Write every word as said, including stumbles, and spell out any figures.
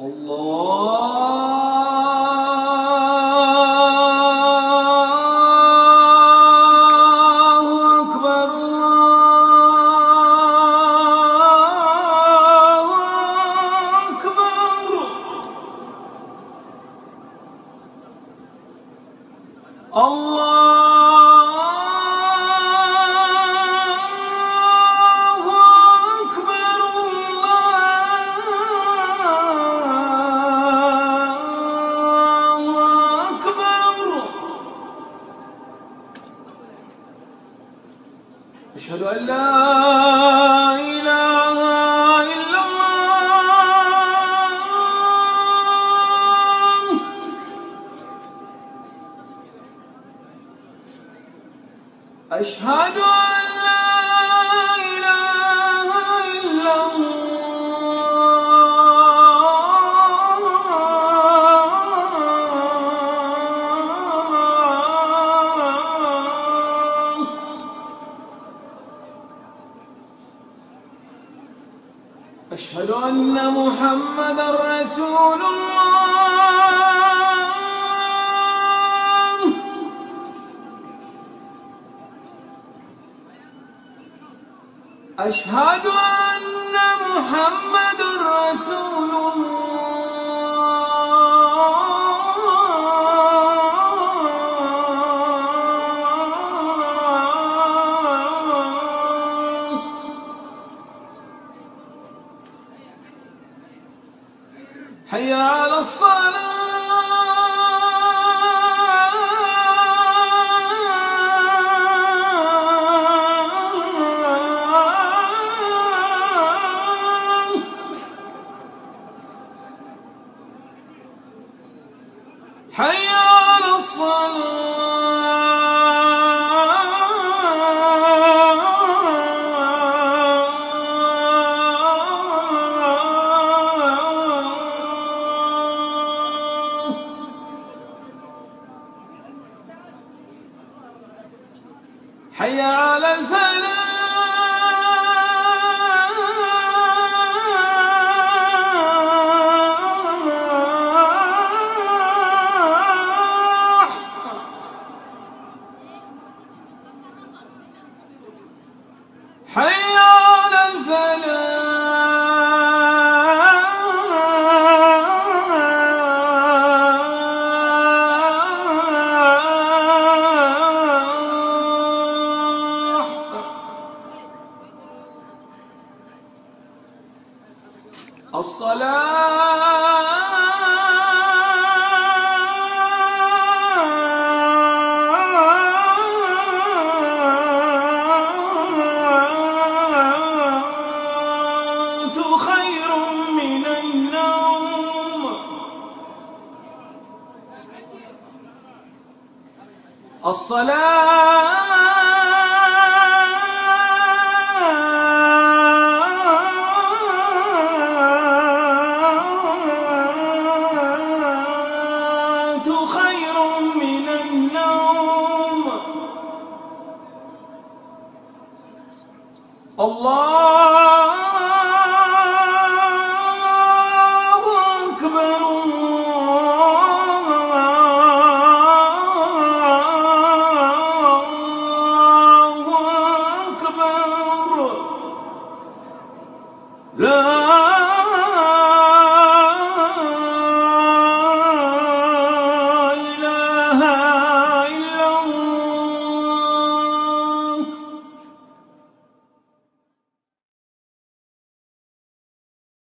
أشهد أن لا إله إلا الله. أشهد أن لا إله إلا أشهد أن محمدًا رسول الله. أشهد أن محمدًا رسول حي على الصلاة. حي على الصلاة. حي على الفلاح. حي على الفلاح. الصلاة خير من النوم. الصلاة خير من النوم. الله أكبر. الله أكبر. لا إله